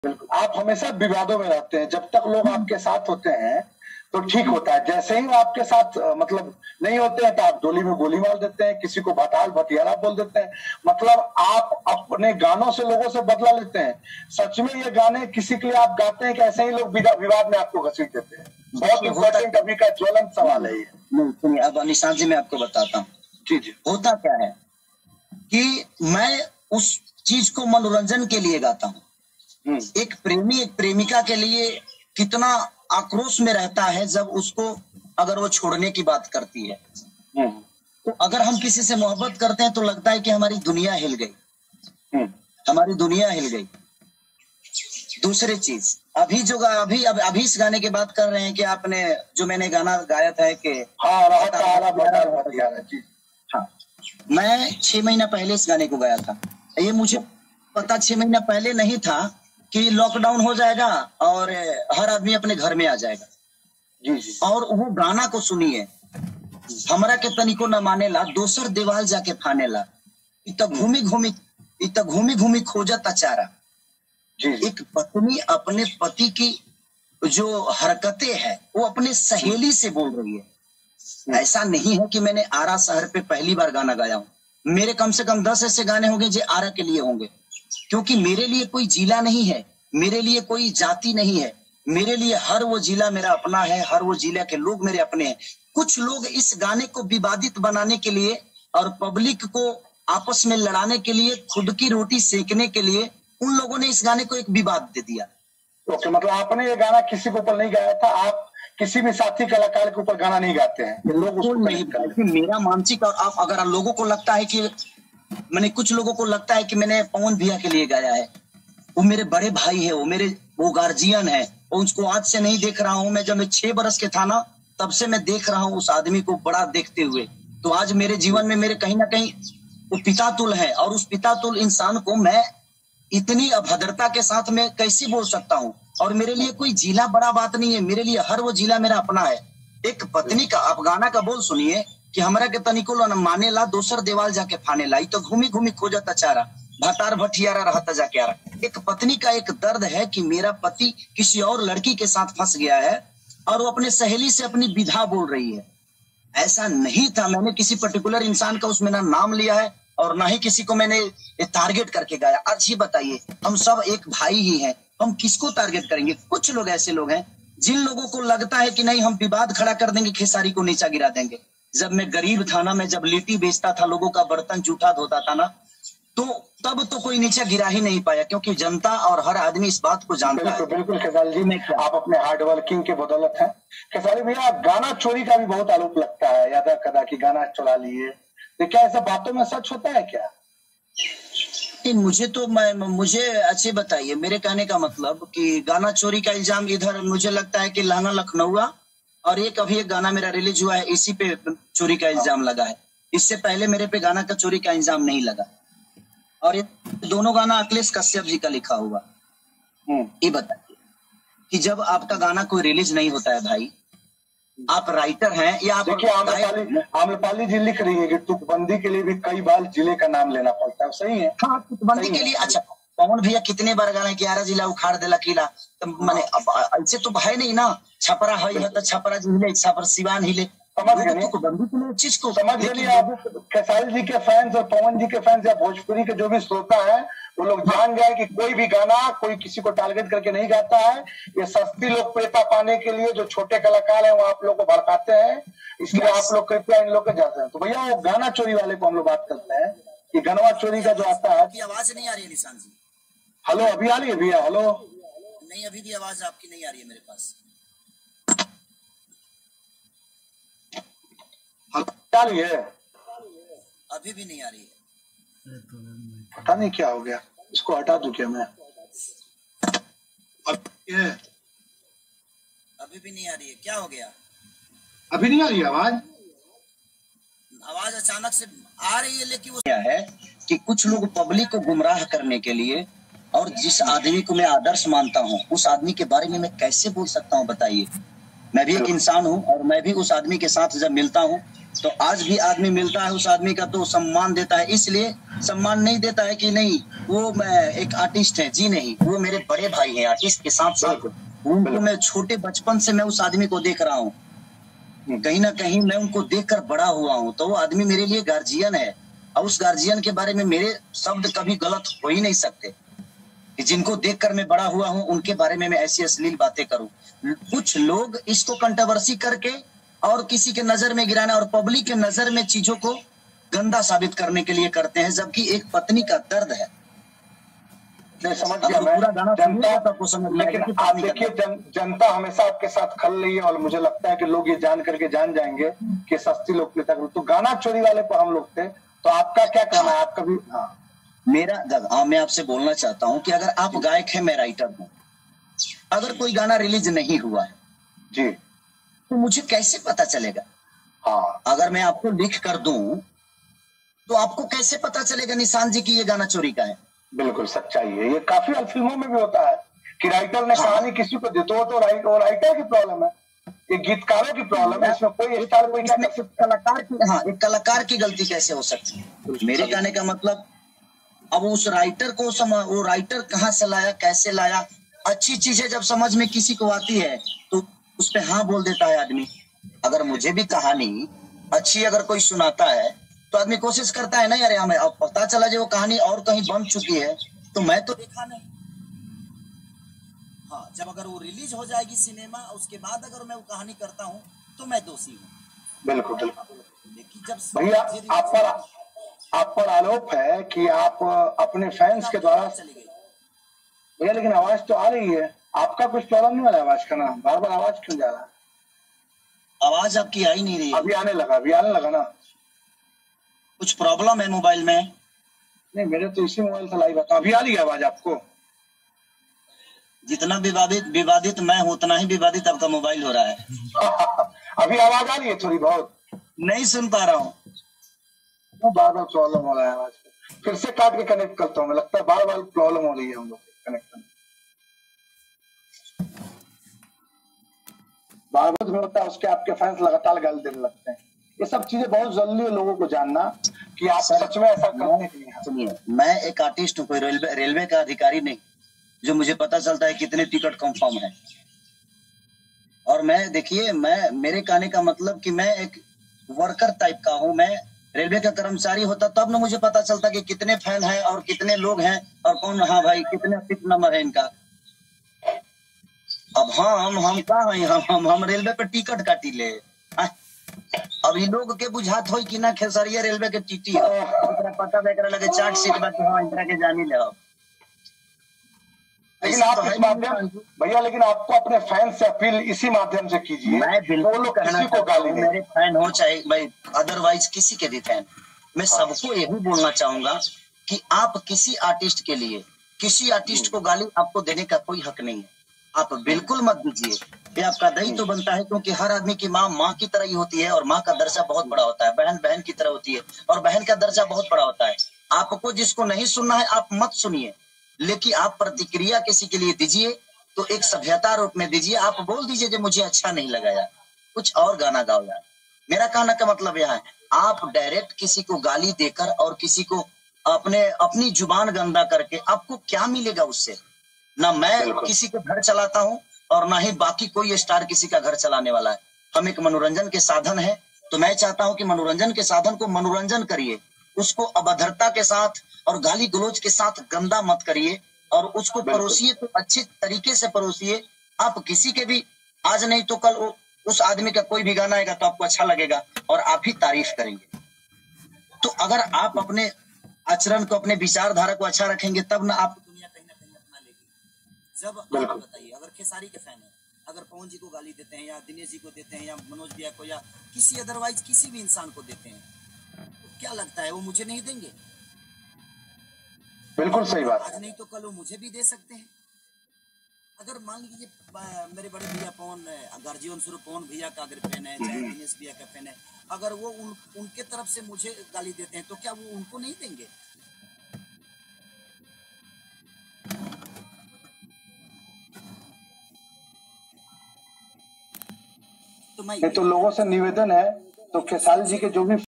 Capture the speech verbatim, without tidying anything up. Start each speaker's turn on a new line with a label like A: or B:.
A: बिल्कुल, आप हमेशा विवादों में रहते हैं। जब तक लोग आपके साथ होते हैं तो ठीक होता है, जैसे ही वो आपके साथ मतलब नहीं होते हैं तो आप डोली में गोली मार देते हैं, किसी को भटाल भटियारा बोल देते हैं। मतलब आप अपने गानों से लोगों से बदला लेते हैं। सच में ये गाने किसी के लिए आप गाते हैं कि ऐसे ही लोग विवाद में आपको घसीट देते हैं? बहुत इंपॉर्टेंट अभी का ज्वलंत सवाल है ये।
B: नहीं सुनिए, अब निशांत जी मैं आपको बताता हूँ।
A: जी जी।
B: होता क्या है कि मैं उस चीज को मनोरंजन के लिए गाता हूँ। एक प्रेमी एक प्रेमिका के लिए कितना आक्रोश में रहता है जब उसको अगर वो छोड़ने की बात करती है। तो अगर हम किसी से मोहब्बत करते हैं तो लगता है कि हमारी दुनिया हिल गई, हमारी दुनिया हिल गई। दूसरी चीज, अभी जो अभी अब अभी इस गाने की बात कर रहे हैं कि आपने जो मैंने गाना गाया था कि
A: हाँ राहत आला बता जी।
B: हाँ, मैं छह महीना पहले इस गाने को गाया था। ये मुझे पता छह महीना पहले नहीं था कि लॉकडाउन हो जाएगा और हर आदमी अपने घर में आ जाएगा।
A: जी जी।
B: और वो गाना को सुनिए, हमरा के तनिको न मानेला दोसर दीवाल जाके फानेला, इत घूमी घूमी इत घूमी घूमी खोजत अचारा।
A: जी जी।
B: एक पत्नी अपने पति की जो हरकतें हैं वो अपने सहेली से बोल रही है। ऐसा नहीं है कि मैंने आरा शहर पे पहली बार गाना गाया हूँ। मेरे कम से कम दस ऐसे गाने होंगे जो आरा के लिए होंगे, क्योंकि मेरे लिए कोई जिला नहीं है, मेरे लिए कोई जाति नहीं है, मेरे लिए हर वो जिला मेरा अपना है, हर वो जिला के लोग मेरे अपने हैं। कुछ लोग इस गाने को विवादित बनाने के लिए और पब्लिक को आपस में लड़ाने के लिए, खुद की रोटी सेकने के लिए उन लोगों ने इस गाने को एक विवाद दे दिया।
A: ओके, मतलब आपने ये गाना किसी के ऊपर नहीं गाया था, आप किसी भी साथी कलाकार के ऊपर गाना नहीं गाते हैं? लोग उसको
B: नहीं, मेरा मानसिक और आप अगर लोगों को लगता है कि मैंने कुछ लोगों को लगता है कि मैंने पवन भैया के लिए गाया है, वो मेरे बड़े भाई है, वो मेरे वो गार्जियन है, उसको आज से नहीं देख रहा हूं मैं। जब मैं छह बरस के था ना तब से मैं देख रहा हूं उस आदमी को बड़ा देखते हुए। तो आज मेरे जीवन में मेरे कहीं ना कहीं वो पिता तुल है, और उस पिता तुल इंसान को मैं इतनी अभद्रता के साथ में कैसे बोल सकता हूँ? और मेरे लिए कोई जिला बड़ा बात नहीं है, मेरे लिए हर वो जिला मेरा अपना है। एक पत्नी का आप गाना का बोल सुनिए कि हमरा के तनिको न मानेला दोसर देवाल जाके फानेला, तो घूमी घूमी खोजत अचारा, भटार भटियारा रहता जाके आ रहा। एक पत्नी का एक दर्द है कि मेरा पति किसी और लड़की के साथ फंस गया है और वो अपने सहेली से अपनी विधा बोल रही है। ऐसा नहीं था, मैंने किसी पर्टिकुलर इंसान का उसमें ना नाम लिया है और ना ही किसी को मैंने टारगेट करके गाया। आज ही बताइए, हम सब एक भाई ही हैं, हम किसको टारगेट करेंगे? कुछ लोग ऐसे लोग हैं जिन लोगों को लगता है कि नहीं हम विवाद खड़ा कर देंगे, खेसारी को नीचा गिरा देंगे। जब मैं गरीब था ना, मैं जब लिट्टी बेचता था, लोगों का बर्तन जूठा धोता था ना, तो तब तो कोई नीचा गिरा ही नहीं पाया, क्योंकि जनता और हर आदमी इस बात को जानता
A: बिल्कुल,
B: है।
A: बिल्कुल खेसारी जी, आप अपने हार्ड वर्किंग के बदौलत हैं। खेसारी भैया, गाना चोरी का भी बहुत आरोप लगता है, यादा कदा की गाना चुरा लिए, तो क्या ऐसा बातों में सच होता है क्या?
B: मुझे तो मैं मुझे अच्छे बताइए, मेरे कहने का मतलब कि गाना चोरी का इल्जाम इधर मुझे लगता है कि लहंगा लखनऊआ और एक अभी एक गाना मेरा रिलीज हुआ है, इसी पे चोरी का इल्जाम लगा है। इससे पहले मेरे पे गाना का चोरी का इल्जाम नहीं लगा। और ये दोनों गाना अखिलेश कश्यप जी का लिखा हुआ। ये बताइए कि जब आपका गाना कोई रिलीज नहीं होता है भाई, आप राइटर हैं या आप
A: देखिए, आम्रपाली आम्रपाली जी लिख रही है कि तुकबंदी के लिए भी कई बार जिले का नाम लेना पड़ता है, सही है?
B: हाँ, तुकबंदी के लिए। अच्छा, पवन भैया कितने बार गाना ग्यारह जिला उखाड़ देला किला, तो मैंने ऐसे तो है नहीं ना, छपरा है तो छपरा हिले, छपर सिवान हिले,
A: समझ गए
B: तुकबंदी के लिए चीज को
A: समझ गए आप। खेसारी जी के फैंस और पवन जी के फैंस या भोजपुरी के जो भी श्रोता है, वो लोग जान गए कि कोई भी गाना कोई किसी को टारगेट करके नहीं गाता है। ये सस्ती लोकप्रियता पाने के लिए जो छोटे कलाकार हैं वो आप लोग को भड़काते हैं, इसलिए आप लोग कृपया इन लोग के जाते हैं। तो भैया, वो गाना चोरी वाले को हम लोग बात करते हैं कि गनवा चोरी का जो आता है।
B: आवाज नहीं आ रही है निशांत जी?
A: हेलो, अभी आ रही है भैया? हेलो,
B: नहीं, अभी भी आवाज आपकी नहीं आ रही है मेरे पास।
A: क्या रही है?
B: अभी भी नहीं आ रही है।
A: पता नहीं क्या हो गया, इसको हटा दूं क्या मैं? अब ये
B: अभी भी नहीं आ रही है, क्या हो गया?
A: अभी नहीं आ रही आवाज?
B: आवाज अचानक से आ रही है, लेकिन वो क्या है कि कुछ लोग पब्लिक को गुमराह करने के लिए, और जिस आदमी को मैं आदर्श मानता हूँ उस आदमी के बारे में मैं कैसे बोल सकता हूँ बताइए? मैं भी एक इंसान हूँ और मैं भी उस आदमी के साथ जब मिलता हूँ तो आज भी आदमी मिलता है उस आदमी का तो सम्मान देता है, इसलिए सम्मान नहीं देता है कि नहीं वो मैं एक आर्टिस्ट है, जी नहीं, वो मेरे बड़े भाई हैं आर्टिस्ट के साथ साथ उनको मैं छोटे बचपन से मैं उस आदमी को देख रहा हूँ, कहीं ना कहीं मैं उनको देखकर बड़ा हुआ हूँ, तो वो आदमी मेरे लिए गार्जियन है और उस गार्जियन के बारे में मेरे शब्द कभी गलत हो ही नहीं सकते कि जिनको देखकर मैं बड़ा हुआ हूँ उनके बारे में मैं ऐसी अश्लील बातें करूं। कुछ लोग इसको कंट्रोवर्सी करके और किसी के नजर में गिराना और पब्लिक के नजर में चीजों को गंदा साबित करने के लिए करते हैं, जबकि एक पत्नी का दर्द है।
A: नहीं समझ गया मैं, जनता
B: तो समझ
A: लेकिन आप देखिए जन, जनता हमेशा आपके साथ खल रही है और मुझे लगता है कि लोग ये जान करके जान जाएंगे कि सस्ती लोकप्रियता। तो गाना चोरी वाले पर हम लोग थे, तो आपका क्या कहना है? आप कभी हाँ
B: मेरा हाँ मैं आपसे बोलना चाहता हूं कि अगर आप गायक हैं, मैं राइटर हूं, अगर कोई गाना रिलीज नहीं हुआ है
A: जी
B: तो मुझे कैसे पता चलेगा?
A: हाँ
B: अगर मैं आपको लिख कर दूं तो आपको कैसे पता चलेगा निशान जी की ये गाना चोरी का है?
A: बिल्कुल सच्चाई है, ये काफी फिल्मों में भी होता है कि राइटर ने हाँ। कहानी किसी को दी तो वो तो राइट, वो राइटर की प्रॉब्लम है, ये गीतकारों की प्रॉब्लम है, इसमें कोई स्टार कोई क्या कर सकता है?
B: कलाकार की हाँ एक कलाकार की गलती कैसे हो सकती है? मेरे कहने का मतलब अब उस राइटर को सम, वो राइटर कहाँ से लाया, कैसे लाया? अच्छी चीजें जब समझ में किसी को आती है तो उस पे हाँ बोल देता है आदमी। अगर मुझे भी कहानी अच्छी अगर कोई सुनाता है तो आदमी कोशिश करता है ना यार हमें अब पता चला जो वो कहानी और कहीं बन चुकी है तो मैं तो देखा नहीं। हाँ जब अगर वो रिलीज हो जाएगी सिनेमा उसके बाद अगर मैं वो कहानी करता हूँ तो मैं दोषी हूँ।
A: बिल्कुल बिल्कुल।
B: लेकिन जब
A: भैया आप पर आप पर आरोप है कि आप अपने फैंस के द्वारा
B: चली गई
A: भैया, लेकिन आवाज तो आ रही है, आपका कुछ प्रॉब्लम नहीं हो रहा आवाज का? ना बार बार आवाज क्यों जा रहा है?
B: आवाज आपकी आ ही नहीं रही है।
A: अभी आने लगा, अभी आने लगा ना।
B: कुछ प्रॉब्लम है मोबाइल में?
A: नहीं मेरे तो इसी मोबाइल से लाइव आता, अभी आ रही है आवाज आपको?
B: जितना विवादित विवादित मैं हूं उतना ही विवादित आपका मोबाइल हो रहा है।
A: अभी आवाज आ रही है थोड़ी बहुत?
B: नहीं सुन पा रहा हूँ,
A: बार बार प्रॉब्लम हो रहा है आवाज को। फिर से काट के कनेक्ट करता हूँ, मैं लगता है बार बार प्रॉब्लम हो रही है हम लोग कनेक्ट करने। बार बार में होता है उसके आपके फैंस लगातार गाली देने लगते हैं। ये सब चीजें बहुत जरूरी है लोगों को जानना कि आप सच में ऐसा करते हैं।
B: सुनिए मैं एक आर्टिस्ट हूँ, कोई रेलवे रेलवे का अधिकारी नहीं जो मुझे पता चलता है कितने टिकट कंफर्म है। और मैं देखिए मैं मेरे कहने का मतलब कि मैं एक वर्कर टाइप का हूँ, मैं रेलवे का कर्मचारी होता तब ना मुझे पता चलता कि कितने फैन हैं और कितने लोग हैं और कौन हाँ भाई कितने सीट नंबर है इनका। अब हाँ हम हम कहा है हम हम हम रेलवे पे टिकट काटी ले। अब इन लोग के बुझात हो कि ना खेसरिया रेलवे के टीटी है पता बेकर लगे चार्ट सीट बाकी हाँ इंदिरा के जानी ले।
A: लेकिन आप इस माध्यम भैया लेकिन आपको अपने फैन से अपील इसी माध्यम से कीजिए,
B: मैं बिल्कुल
A: वो लोग
B: कहना
A: किसी को गाली दें,
B: मेरे फैन हो चाहे भाई अदरवाइज किसी के भी फैन, मैं सबको यही बोलना चाहूंगा कि आप किसी आर्टिस्ट के लिए किसी आर्टिस्ट को गाली आपको देने का कोई हक नहीं है, आप बिल्कुल मत दीजिए। ये आपका दायित्व तो बनता है क्योंकि हर आदमी की माँ माँ की तरह ही होती है और माँ का दर्जा बहुत बड़ा होता है, बहन बहन की तरह होती है और बहन का दर्जा बहुत बड़ा होता है। आपको जिसको नहीं सुनना है आप मत सुनिए, लेकिन आप प्रतिक्रिया किसी के लिए दीजिए तो एक सभ्यता रूप में दीजिए। आप बोल दीजिए जो मुझे अच्छा नहीं लगा यार कुछ और गाना गाओ यार। मेरा कहने का मतलब यह है आप डायरेक्ट किसी को गाली देकर और किसी को अपने अपनी जुबान गंदा करके आपको क्या मिलेगा उससे? ना मैं किसी का घर चलाता हूँ और ना ही बाकी कोई स्टार किसी का घर चलाने वाला है। हम एक मनोरंजन के साधन है तो मैं चाहता हूँ कि मनोरंजन के साधन को मनोरंजन करिए, उसको अभद्रता के साथ और गाली गलौज के साथ गंदा मत करिए और उसको परोसिए तो अच्छे तरीके से परोसिए। आप किसी के भी आज नहीं तो कल उस आदमी का कोई भी गाना आएगा तो आपको अच्छा लगेगा और आप ही तारीफ करेंगे। तो अगर आप अपने आचरण को अपने विचारधारा को अच्छा रखेंगे तब ना आप दुनिया कहीं ना कहीं अपना लेगी। जब आप बताइए अगर खेसारी के फैन है अगर पवन जी को गाली देते हैं या दिनेश जी को देते हैं या मनोज भैया को या किसी अदरवाइज किसी भी इंसान को देते हैं तो क्या लगता है वो मुझे नहीं देंगे?
A: बिल्कुल सही बात।
B: आज नहीं तो कल वो मुझे भी दे सकते हैं। अगर मान लीजिए मेरे बड़े भैया पवन गार्जियन स्वरूप पवन भैया का अगर फैन है चाहे दिनेश भैया का फैन है अगर वो उन, उनके तरफ से मुझे गाली देते हैं तो क्या वो उनको नहीं देंगे? तो मैं
A: नहीं तो लोगों से निवेदन है, तो खेसारी जी के जो भी